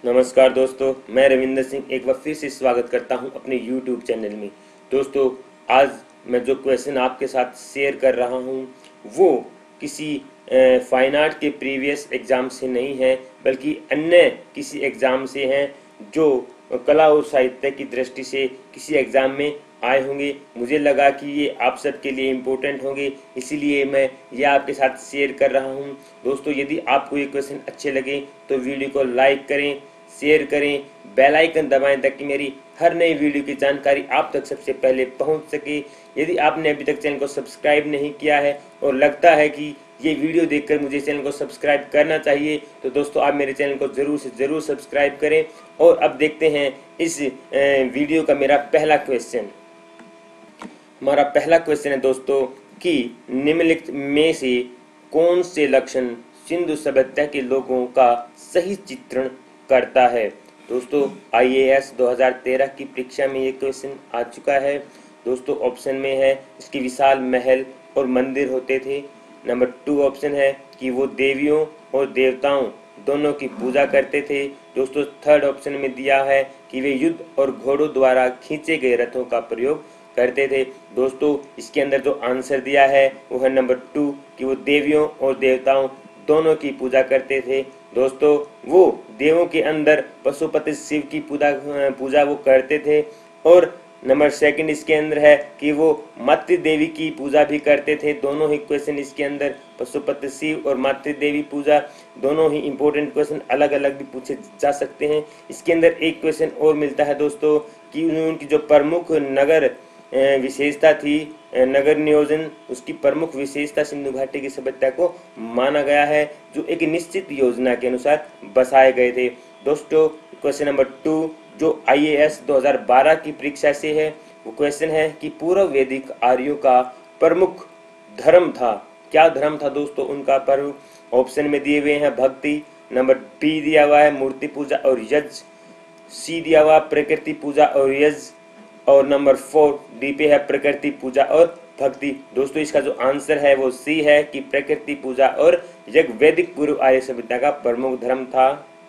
नमस्कार दोस्तों, मैं रविंदर सिंह एक बार फिर से स्वागत करता हूं अपने YouTube चैनल में। दोस्तों, आज मैं जो क्वेश्चन आपके साथ शेयर कर रहा हूं वो किसी फाइन आर्ट के प्रीवियस एग्ज़ाम से नहीं है, बल्कि अन्य किसी एग्ज़ाम से हैं जो कला और साहित्य की दृष्टि से किसी एग्ज़ाम में आए होंगे। मुझे लगा कि ये आप सबके लिए इम्पोर्टेंट होंगे, इसीलिए मैं ये आपके साथ शेयर कर रहा हूँ। दोस्तों, यदि आपको ये क्वेश्चन अच्छे लगे तो वीडियो को लाइक करें, शेयर करें, बेल आइकन दबाएं ताकि मेरी हर नई वीडियो की जानकारी आप तक सबसे पहले पहुंच सके। यदि आपने अभी तक चैनल को सब्सक्राइब नहीं किया है और लगता है कि ये वीडियो देखकर मुझे चैनल को सब्सक्राइब करना चाहिए, तो दोस्तों आप मेरे चैनल को ज़रूर से ज़रूर सब्सक्राइब करें। और अब देखते हैं इस वीडियो का मेरा पहला क्वेश्चन। हमारा पहला क्वेश्चन है दोस्तों कि निम्नलिखित में से कौन से लक्षण सिंधु सभ्यता के लोगों का सही चित्रण करता है। दोस्तों, IAS 2013 की परीक्षा में ये क्वेश्चन आ चुका है। दोस्तों, ऑप्शन में है इसके विशाल महल और मंदिर होते थे। नंबर 2 ऑप्शन है कि वो देवियों और देवताओं दोनों की पूजा करते थे। दोस्तों, थर्ड ऑप्शन में दिया है कि वे युद्ध और घोड़ों द्वारा खींचे गए रथों का प्रयोग करते थे। दोस्तों, इसके अंदर जो आंसर दिया है वो है नंबर 2 कि वो देवियों और देवताओं दोनों की पूजा करते थे। दोस्तों, वो देवों के अंदर पशुपति शिव की पूजा वो करते थे। और नंबर 2 इसके अंदर है कि वो मातृ देवी की पूजा भी करते थे। दोनों ही क्वेश्चन इसके अंदर पशुपति शिव और मातृ देवी पूजा दोनों ही इंपॉर्टेंट क्वेश्चन अलग अलग भी पूछे जा सकते हैं। इसके अंदर एक क्वेश्चन और मिलता है दोस्तों कि उनकी जो प्रमुख नगर विशेषता थी, नगर नियोजन, उसकी प्रमुख विशेषता सिंधु घाटी की सभ्यता को माना गया है जो एक निश्चित योजना के अनुसार बसाए गए थे। दोस्तों, क्वेश्चन नंबर 2 जो IAS 2012 की परीक्षा से है वो क्वेश्चन है कि पूर्व वैदिक आर्यों का प्रमुख धर्म था। क्या धर्म था दोस्तों उनका प्रमुख? ऑप्शन में दिए हुए हैं भक्ति, नंबर B दिया हुआ है मूर्ति पूजा और यज्ञ, C दिया हुआ प्रकृति पूजा और यज्ञ, और नंबर 4 डी पे है प्रकृति पूजा और भक्ति। दोस्तों, इसका जो आंसर है वो C है कि प्रकृति पूजा और यज्ञ वैदिक पूर्व आर्य सभ्यता का प्रमुख धर्म था।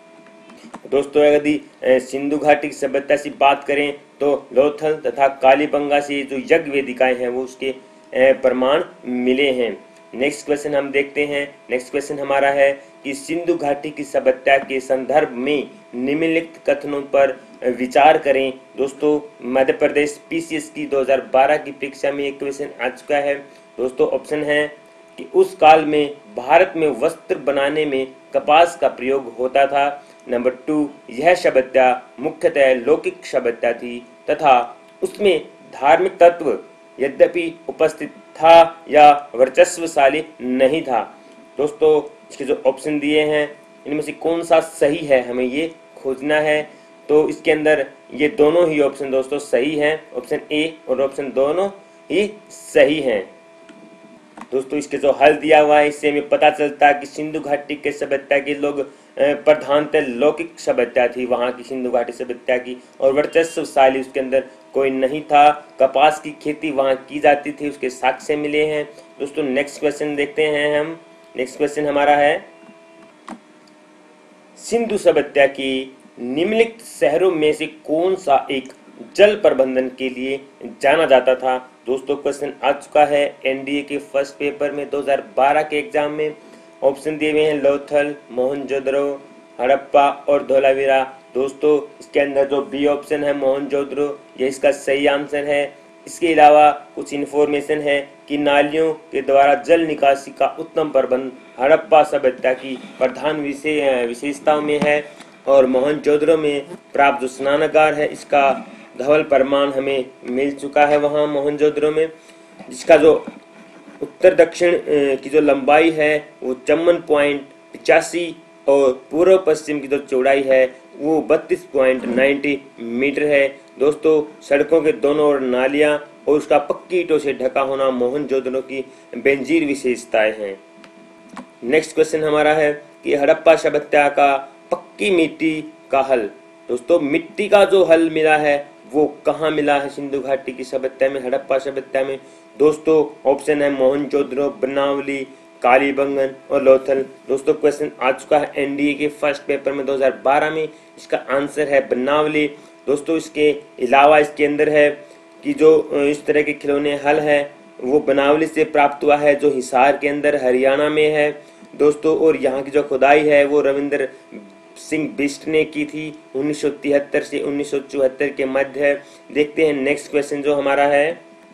दोस्तों, यदि सिंधु घाटी की सभ्यता से बात करें तो लोथल तथा कालीबंगा से जो यज्ञ वेदिकाएं हैं वो उसके प्रमाण मिले हैं। नेक्स्ट क्वेश्चन हम देखते हैं। नेक्स्ट क्वेश्चन हमारा है कि सिंधु घाटी की सभ्यता के संदर्भ में निम्नलिखित कथनों पर विचार करें। दोस्तों, मध्य प्रदेश PCS की 2012 की परीक्षा में एक क्वेश्चन आ चुका है। दोस्तों, ऑप्शन है कि उस काल में भारत में वस्त्र बनाने में कपास का प्रयोग होता था। नंबर 2 यह सभ्यता मुख्यतः लौकिक सभ्यता थी तथा उसमें धार्मिक तत्व यद्यपि उपस्थित था या वर्चस्वशाली नहीं था। दोस्तों, इसके जो ऑप्शन दिए हैं इनमें से कौन सा सही है हमें ये खोजना है। तो इसके अंदर ये दोनों ही ऑप्शन दोस्तों सही हैं। ऑप्शन A और ऑप्शन दोनों ही सही हैं। दोस्तों, इसके जो हल दिया हुआ है इससे हमें पता चलता है कि सिंधु घाटी के सभ्यता के लोग प्रधानतः लौकिक सभ्यता थी वहाँ की सिंधु घाटी सभ्यता की, और वर्चस्वशाली उसके अंदर कोई नहीं था। कपास की खेती वहाँ की जाती थी, उसके साक्ष्य मिले हैं। दोस्तों, नेक्स्ट क्वेश्चन देखते हैं हम। नेक्स्ट क्वेश्चन हमारा है सिंधु सभ्यता की निम्नलिखित शहरों में से कौन सा एक जल प्रबंधन के लिए जाना जाता था। दोस्तों, क्वेश्चन आ चुका है NDA के फर्स्ट पेपर में 2012 के एग्जाम में। ऑप्शन दिए हुए हैं लोथल, मोहनजोदड़ो, हड़प्पा और धोलावीरा। दोस्तों, इसके अंदर जो B ऑप्शन है मोहनजोदड़ो, ये इसका सही आंसर है। इसके अलावा कुछ इन्फॉर्मेशन है कि नालियों के द्वारा जल निकासी का उत्तम प्रबंध हड़प्पा सभ्यता की प्रधान विशेषताओं में है, और मोहनजोदड़ो में प्राप्त जो स्नानागार है इसका धवल प्रमाण हमें मिल चुका है वहाँ मोहनजोदड़ो में, जिसका जो उत्तर दक्षिण की जो लंबाई है वो 54.85 और पूर्व पश्चिम की जो चौड़ाई है वो 32.90 मीटर है। दोस्तों, सड़कों के दोनों ओर नालियां और उसका पक्की ईंटों से ढका होना मोहनजोदड़ो की बेंजीर विशेषताएं हैं। नेक्स्ट क्वेश्चन हमारा है कि हड़प्पा सभ्यता का पक्की मिट्टी का हल। दोस्तों, मिट्टी का जो हल मिला है वो कहाँ मिला है सिंधु घाटी की सभ्यता में, हड़प्पा सभ्यता में। दोस्तों, ऑप्शन है मोहनजोदड़ो, बनावली, कालीबंगन और लोथल। दोस्तों क्वेश्चन आ चुका है एनडीए के फर्स्ट पेपर में 2012 में। इसका आंसर है बनावली। दोस्तों इसके अलावा इसके अंदर है कि जो इस तरह के खिलौने हल है वो बनावली से प्राप्त हुआ है, जो हिसार के अंदर हरियाणा में है दोस्तों। और यहाँ की जो खुदाई है वो रविंद्र सिंह बिष्ट ने की थी 1973 से 1974 के मध्य। देखते हैं नेक्स्ट क्वेश्चन जो हमारा है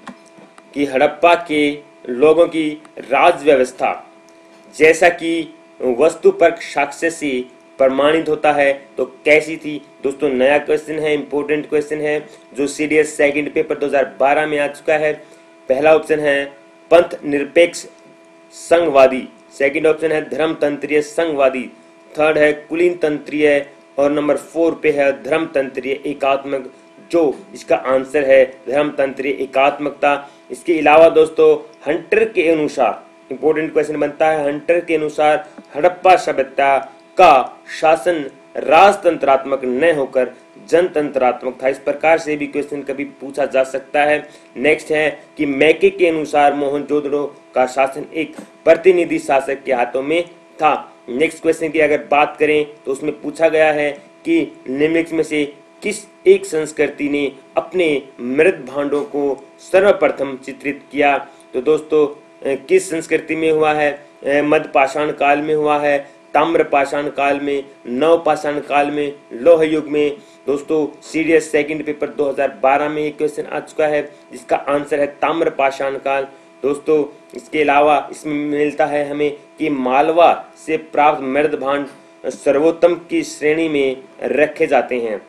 कि हड़प्पा के लोगों की राज व्यवस्था जैसा कि वस्तुपरक साक्ष्य से प्रमाणित होता है तो कैसी थी। दोस्तों नया क्वेश्चन है, इंपॉर्टेंट क्वेश्चन है जो सीडीएस सेकंड पेपर 2012 में आ चुका है। पहला ऑप्शन है पंथ निरपेक्ष संघवादी, सेकंड ऑप्शन है धर्मतंत्रीय संघवादी, थर्ड है कुलीन तंत्रीय और नंबर 4 पे है धर्मतंत्रीय एकात्मक, जो इसका आंसर है धर्मतंत्रीय एकात्मकता। इसके अलावा दोस्तों हंटर के अनुसार इंपॉर्टेंट क्वेश्चन बनता है, हंटर के अनुसार हड़प्पा सभ्यता का शासन राजतंत्रात्मक न होकर जनतंत्रात्मक था। इस प्रकार से भी क्वेश्चन कभी पूछा जा सकता है। नेक्स्ट है कि मैके के अनुसार मोहनजोदड़ो का शासन एक प्रतिनिधि शासक के हाथों में था। नेक्स्ट क्वेश्चन की अगर बात करें तो उसमें पूछा गया है कि निम्नलिखित में से किस एक संस्कृति ने अपने मृत भांडों को सर्वप्रथम चित्रित किया। तो दोस्तों किस संस्कृति में हुआ है, मध्य पाषाण काल में हुआ है, ताम्र पाषाण काल में, नव पाषाण काल में, लौह युग में। दोस्तों सीडीएस सेकंड पेपर 2012 में एक क्वेश्चन आ चुका है जिसका आंसर है ताम्र पाषाण काल। दोस्तों इसके अलावा इसमें मिलता है हमें कि मालवा से प्राप्त मृत भांड सर्वोत्तम की श्रेणी में रखे जाते हैं।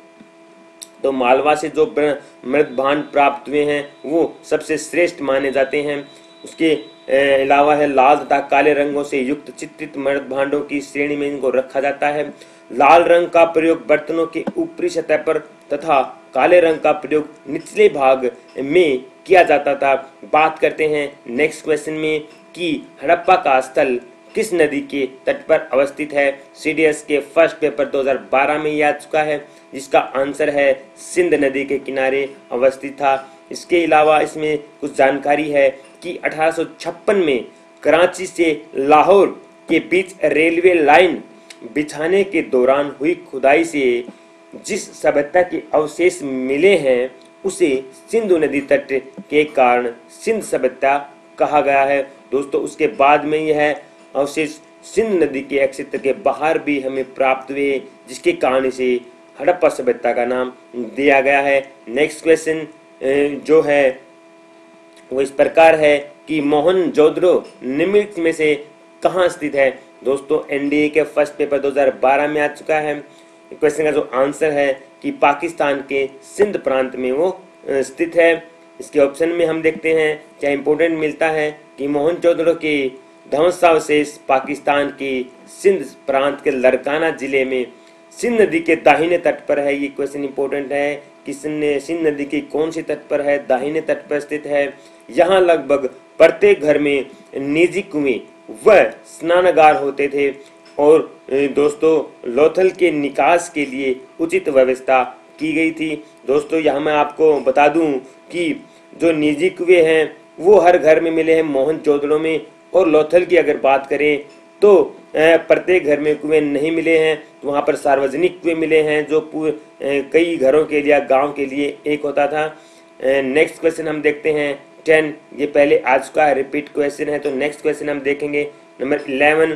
तो मालवा से जो मृत भांड प्राप्त हुए हैं वो सबसे श्रेष्ठ माने जाते हैं। उसके अलावा है लाल तथा काले रंगों से युक्त चित्रित मृत भांडों की श्रेणी में इनको रखा जाता है। लाल रंग का प्रयोग बर्तनों के ऊपरी सतह पर तथा काले रंग का प्रयोग निचले भाग में किया जाता था। बात करते हैं नेक्स्ट क्वेश्चन में कि हड़प्पा का स्थल किस नदी के तट पर अवस्थित है। सीडीएस के फर्स्ट पेपर 2012 में यह आ चुका है जिसका आंसर है सिंध नदी के किनारे अवस्थित था। इसके अलावा इसमें कुछ जानकारी है कि 1856 में कराची से लाहौर के बीच रेलवे लाइन बिछाने के दौरान हुई खुदाई से जिस सभ्यता के अवशेष मिले हैं उसे सिंधु नदी तट के कारण सिंध सभ्यता कहा गया है। दोस्तों उसके बाद में यह अवशेष सिंध नदी के क्षेत्र के बाहर भी हमें प्राप्त हुए जिसके कारण इसे हड़प्पा सभ्यता का नाम दिया गया है। नेक्स्ट क्वेश्चन जो है वो इस प्रकार है कि मोहनजोदड़ो निम्नलिखित में से कहाँ स्थित है। दोस्तों एनडीए के फर्स्ट पेपर 2012 में आ चुका है। क्वेश्चन का जो आंसर है कि पाकिस्तान के सिंध प्रांत में वो स्थित है। इसके ऑप्शन में हम देखते हैं क्या इंपोर्टेंट मिलता है कि मोहनजोदड़ो के ध्वंसावशेष पाकिस्तान के सिंध प्रांत के लरकाना जिले में सिंध नदी के दाहिने तट पर है। ये क्वेश्चन इंपॉर्टेंट है कि सिंध नदी की कौन सी तट पर है, दाहिने तट पर स्थित है। यहाँ लगभग प्रत्येक घर में निजी कुएं व स्नानागार होते थे और दोस्तों लोथल के निकास के लिए उचित व्यवस्था की गई थी। दोस्तों यहाँ मैं आपको बता दूं कि जो निजी कुएं हैं वो हर घर में मिले हैं मोहनजोदड़ो में, और लोथल की अगर बात करें तो प्रत्येक घर में कुएं नहीं मिले हैं। तो वहाँ पर सार्वजनिक कुएं मिले हैं जो कई घरों के लिए गांव के लिए एक होता था। नेक्स्ट क्वेश्चन हम देखते हैं 10, ये पहले आ चुका है, रिपीट क्वेश्चन है। तो नेक्स्ट क्वेश्चन हम देखेंगे नंबर 11,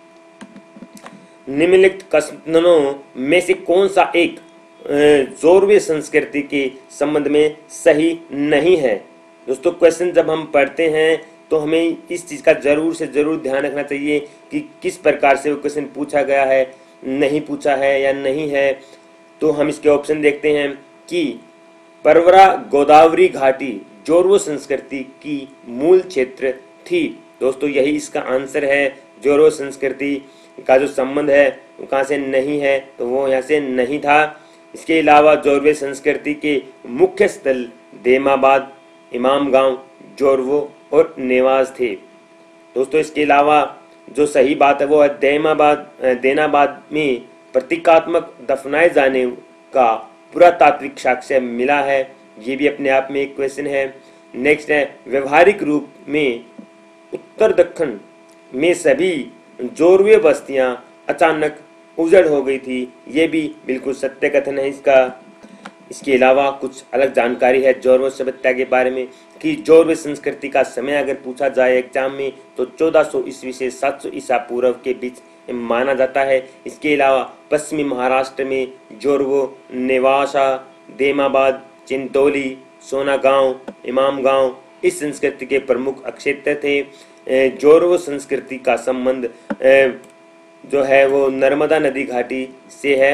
निम्नलिखित कथनों में से कौन सा एक जोरवे संस्कृति के संबंध में सही नहीं है। दोस्तों क्वेश्चन जब हम पढ़ते हैं तो हमें इस चीज का जरूर से जरूर ध्यान रखना चाहिए कि किस प्रकार से वो क्वेश्चन पूछा गया है, नहीं पूछा है या नहीं है। तो हम इसके ऑप्शन देखते हैं कि परवरा गोदावरी घाटी जोरवो संस्कृति की मूल क्षेत्र थी। दोस्तों यही इसका आंसर है। जोरवो संस्कृति का जो संबंध है वो कहाँ से नहीं है, तो वो यहाँ से नहीं था। इसके अलावा जोरवे संस्कृति के मुख्य स्थल देमाबाद, इमाम गांव, जोरवो और नेवाज थे। दोस्तों इसके अलावा जो सही बात है वो है देनाबाद में प्रतीकात्मक दफनाए जाने का पुरातात्विक साक्ष्य मिला है। ये भी अपने आप में एक क्वेश्चन है। नेक्स्ट है व्यवहारिक रूप में उत्तर दक्षिण में सभी जोरवे बस्तियां अचानक उजड़ हो गई थी। ये भी बिल्कुल सत्य कथन है इसका। इसके अलावा कुछ अलग जानकारी है जोरवे सभ्यता के बारे में कि जोरवे संस्कृति का समय अगर पूछा जाए एग्जाम में तो 1400 ईस्वी से 700 ईसा पूर्व के बीच माना जाता है। इसके अलावा पश्चिमी महाराष्ट्र में जोरवो, नेवासा, देमाबाद, चिंतोली, सोनागांव, इमामगांव इस संस्कृति के प्रमुख क्षेत्र थे। जोरवो संस्कृति का संबंध जो है वो नर्मदा नदी घाटी से है।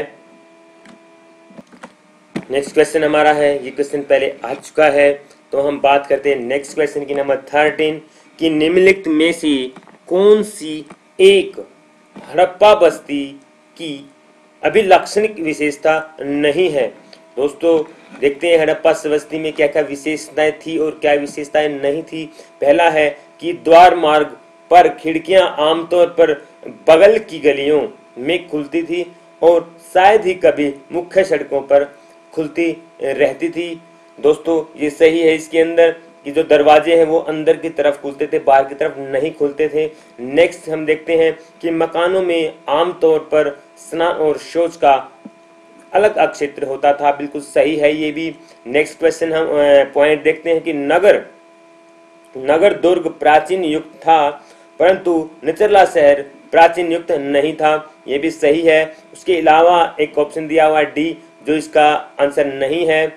नेक्स्ट क्वेश्चन हमारा है, ये क्वेश्चन पहले आ चुका है तो हम बात करते हैं नेक्स्ट क्वेश्चन की नंबर 13 कि निम्नलिखित में से कौन सी एक हड़प्पा बस्ती की अभिलक्षणिक विशेषता नहीं है। दोस्तों देखते हैं हड़प्पा बस्ती में क्या क्या विशेषताएं थी और क्या विशेषताएं नहीं थी। पहला है कि द्वार मार्ग पर खिड़कियां आमतौर पर बगल की गलियों में खुलती थी और शायद ही कभी मुख्य सड़कों पर खुलती रहती थी। दोस्तों ये सही है इसके अंदर कि जो दरवाजे हैं वो अंदर की तरफ खुलते थे, बाहर की तरफ नहीं खुलते थे। नेक्स्ट हम देखते हैं कि मकानों में आमतौर पर स्नान और शौच का अलग क्षेत्र होता था। बिल्कुल सही है ये भी। नेक्स्ट क्वेश्चन हम पॉइंट देखते हैं कि नगर दुर्ग प्राचीन युक्त था परंतु निचला शहर प्राचीन युक्त नहीं था। ये भी सही है। उसके अलावा एक ऑप्शन दिया हुआ डी जो इसका आंसर नहीं है,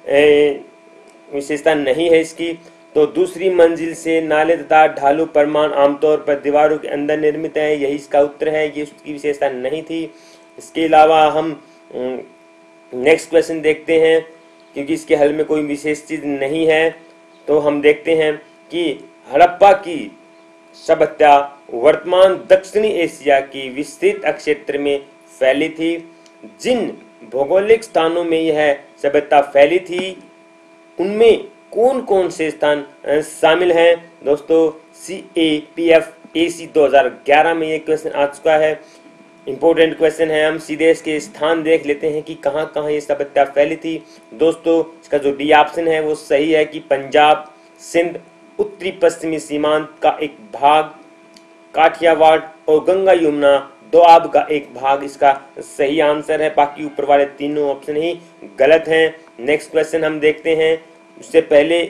विशेषता नहीं है इसकी। तो दूसरी मंजिल से नाले तथा ढालू परमान आमतौर पर दीवारों के अंदर निर्मित है, यही इसका उत्तर है। ये उसकी विशेषता नहीं थी। इसके अलावा हम नेक्स्ट क्वेश्चन देखते हैं क्योंकि इसके हल में कोई विशेष चीज नहीं है। तो हम देखते हैं कि हड़प्पा की सभ्यता वर्तमान दक्षिणी एशिया की विस्तृत क्षेत्र में फैली थी। जिन भौगोलिक स्थानों में यह सभ्यता फैली थी उनमें कौन कौन से स्थान शामिल हैं। दोस्तों CAPF AC 2011 में ये क्वेश्चन आ चुका है। इंपॉर्टेंट क्वेश्चन है। हम सीधे इसके स्थान देख लेते हैं कि कहां कहां ये सभ्यता फैली थी। दोस्तों इसका जो डी ऑप्शन है वो सही है कि पंजाब, सिंध, उत्तरी पश्चिमी सीमांत का एक भाग, काठियावाड़ और गंगा यमुना दोआब का एक भाग इसका सही आंसर है। बाकी ऊपर वाले तीनों ऑप्शन ही गलत हैं। नेक्स्ट क्वेश्चन हम देखते हैं। उससे पहले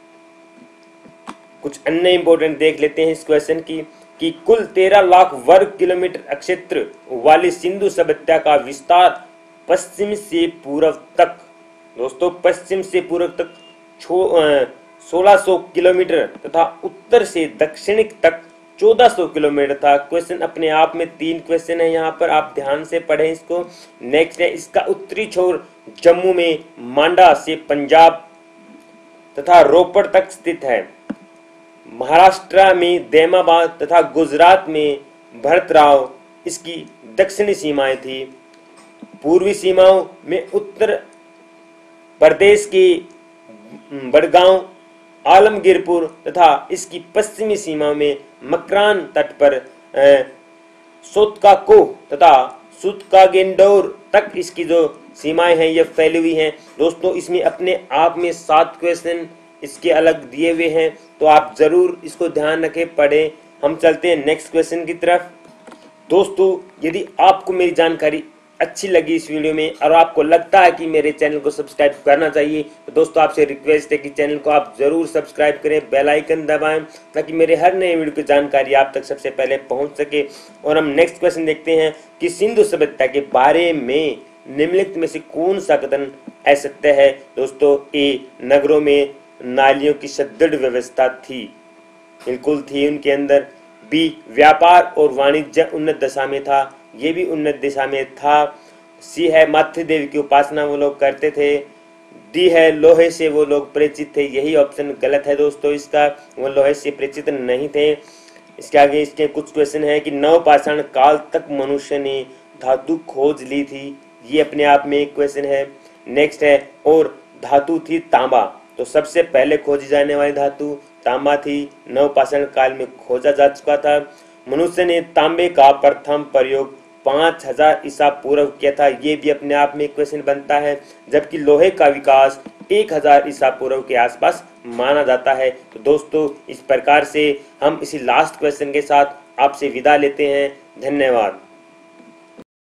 कुछ अन्य इंपॉर्टेंट देख लेते हैं इस क्वेश्चन की कि कुल 13 लाख वर्ग किलोमीटर क्षेत्र वाली सिंधु सभ्यता का विस्तार पश्चिम से पूर्व तक, दोस्तों पश्चिम से पूर्व तक 1600 किलोमीटर तथा उत्तर से दक्षिण तक 1400 किलोमीटर था। क्वेश्चन अपने आप में 3 क्वेश्चन है, यहाँ पर आप ध्यान से पढ़ें इसको। नेक्स्ट है इसका उत्तरी छोर जम्मू में मांडा से पंजाब तथा रोपड़ तक स्थित है। महाराष्ट्र में देमाबाद तथा गुजरात में भरतराव इसकी दक्षिणी सीमाएं थी। पूर्वी सीमाओं में उत्तर प्रदेश के बड़गांव, आलमगीरपुर तथा इसकी पश्चिमी सीमा में मकरान तट पर सोतकाको तथा सुतकागेंडोर तक इसकी जो सीमाएं हैं ये फैली हुई हैं। दोस्तों इसमें अपने आप में 7 क्वेश्चन इसके अलग दिए हुए हैं तो आप जरूर इसको ध्यान रखें, पढ़ें। हम चलते हैं नेक्स्ट क्वेश्चन की तरफ। दोस्तों यदि आपको मेरी जानकारी अच्छी लगी इस वीडियो में और आपको लगता है कि मेरे चैनल को सब्सक्राइब करना चाहिए तो दोस्तों आपसे रिक्वेस्ट है कि चैनल को आप जरूर सब्सक्राइब करें, बेल आइकन दबाएं ताकि मेरे हर नए वीडियो की जानकारी आप तक सबसे पहले पहुंच सके। और हम नेक्स्ट क्वेश्चन देखते हैं कि सिंधु सभ्यता के बारे में निम्नलिखित में से कौन सा कथन असत्य है। दोस्तों ए, नगरों में नालियों की सुदृढ़ व्यवस्था थी, बिल्कुल थी उनके अंदर। बी, व्यापार और वाणिज्य उन्नत दशा में था, ये भी उन्नत दिशा में था। सी है, मातृ देवी की उपासना वो लोग करते थे। डी है, लोहे से वो लोग परिचित थे, यही ऑप्शन गलत है दोस्तों इसका, वो लोहे से परिचित नहीं थे। इसके आगे इसके कुछ क्वेश्चन है कि नवपाषाण काल तक मनुष्य ने धातु खोज ली थी, ये अपने आप में एक क्वेश्चन है। नेक्स्ट है, और धातु थी तांबा, तो सबसे पहले खोजी जाने वाली धातु तांबा थी, नवपाषाण काल में खोजा जा चुका था। मनुष्य ने तांबे का प्रथम प्रयोग 5000 ईसा पूर्व किया था, ये भी अपने आप में क्वेश्चन बनता है। जबकि लोहे का विकास 1000 ईसा पूर्व के आसपास माना जाता है। तो दोस्तों इस प्रकार से हम इसी लास्ट क्वेश्चन के साथ आपसे विदा लेते हैं। धन्यवाद।